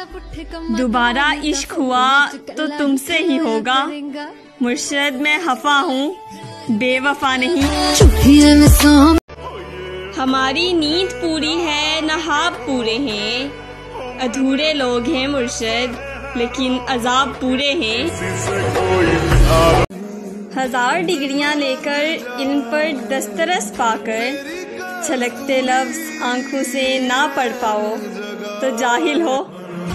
दोबारा इश्क हुआ तो तुमसे ही होगा। मुर्शद मैं खफा हूँ, बेवफा नहीं। हमारी नींद पूरी है, नहाब पूरे हैं। अधूरे लोग हैं मुर्शद, लेकिन अजाब पूरे हैं। 1000 डिग्रियां लेकर इल्म पर दस्तरस पाकर, छलकते लफ्ज़ आंखों से ना पढ़ पाओ तो जाहिल हो।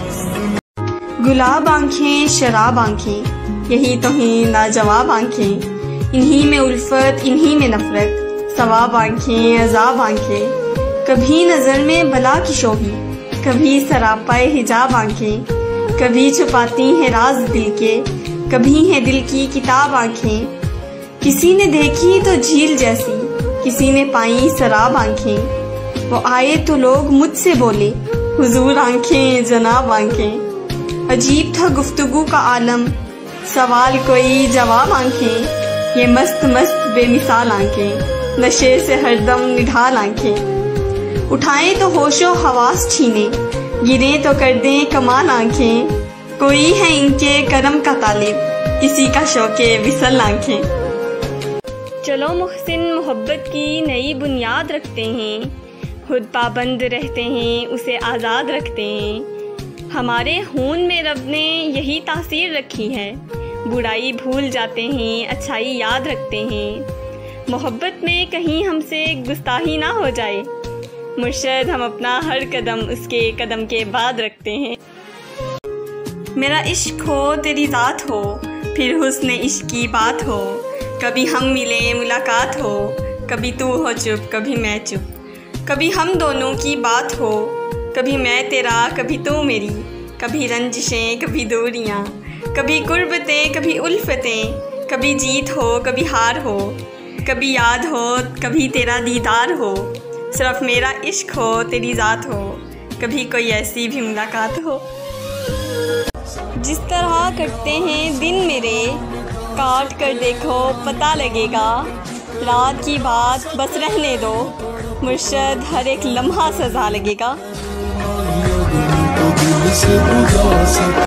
गुलाब आंखें शराब आंखें, यही तो हैं लाजवाब आंखें। इन्हीं में उल्फत इन्हीं में नफरत, सवाब आंखें अजाब आंखें। कभी नजर में बला की शोही, कभी सरापाए हिजाब आंखें। कभी छुपाती हैं राज दिल के, कभी है दिल की किताब आंखें। किसी ने देखी तो झील जैसी, किसी ने पाई शराब आंखें। वो आए तो लोग मुझसे बोले, हुजूर आंखें जनाब आंखें। अजीब था गुफ्तगू का आलम, सवाल कोई जवाब आंखें। ये मस्त मस्त बेमिसाल आंखें, नशे से हरदम निढाल आंखें। उठाएं तो होशो हवास छीने, गिरे तो कर दें कमाल आंखें। कोई है इनके करम का तालिब, किसी का शौके विसल आंखें। चलो मुहसिन मोहब्बत की नई बुनियाद रखते हैं। खुद पाबंद रहते हैं, उसे आज़ाद रखते हैं। हमारे खून में रब ने यही तासीर रखी है। बुराई भूल जाते हैं, अच्छाई याद रखते हैं। मोहब्बत में कहीं हमसे गुस्ताही ना हो जाए। मुर्शद हम अपना हर कदम उसके कदम के बाद रखते हैं। मेरा इश्क हो तेरी ज़ात हो, फिर हुस्न इश्क की बात हो। कभी हम मिले मुलाकात हो, कभी तू हो चुप कभी मैं चुप। कभी हम दोनों की बात हो, कभी मैं तेरा कभी तू मेरी। कभी रंजिशें कभी दूरियाँ, कभी कुर्बतें कभी उल्फतें। कभी जीत हो कभी हार हो, कभी याद हो कभी तेरा दीदार हो। सिर्फ मेरा इश्क हो तेरी ज़ात हो, कभी कोई ऐसी भी मुलाकात हो। जिस तरह कटते हैं दिन मेरे, काट कर देखो पता लगेगा। रात की बात बस रहने दो, मुर्शद हर एक लम्हा सजा लगेगा।